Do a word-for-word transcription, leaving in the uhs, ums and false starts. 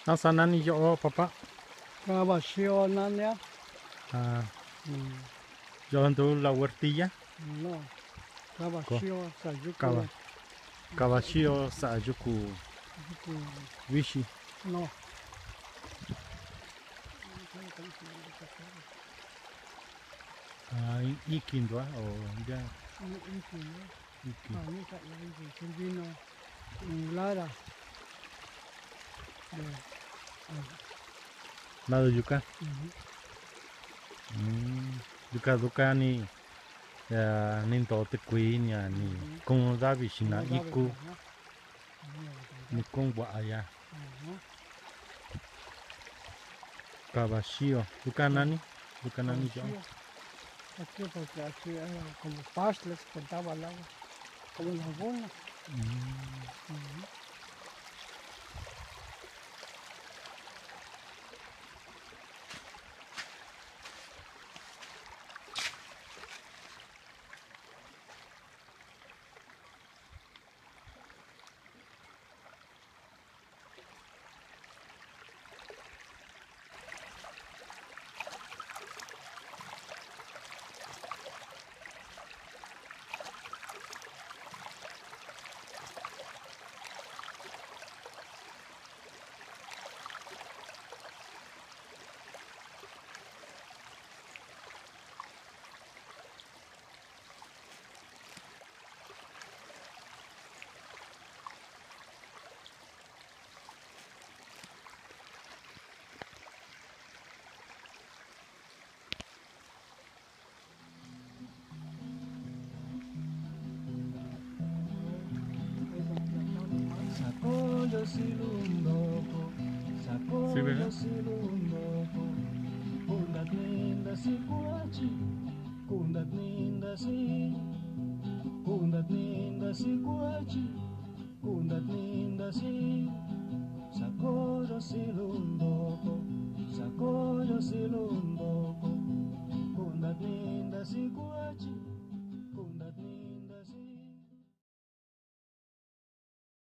Asa nani yo papá. Caballo nania. Ah, Mm, yo ando la huertilla. no. Caballo sayuku. Caba, caballo sayuku sayuku, wishi. No. Ah, ikindwa o ya. Iki, no. Iki. Ah, ni tak yang itu. Servino. Lara. De. Ah, Lado yuca. ujú. Mm, yuca duca ni ya ninto te queen ya ni Ujú. con davi shina Como sabe, iku ajá. ni con wa ya. Ajá. Caballo. Duca nani? Duca nani yo. Caballo. Aquí porque aquí era como pastles, contaba el agua. Como laguna. Mm. Ujú. Sacollo silundoko, Sí, sacollo ¿verdad? silundoko, kundat ninda si kuachi, kundat ninda si, kundat ninda si kuachi, kundat ninda si.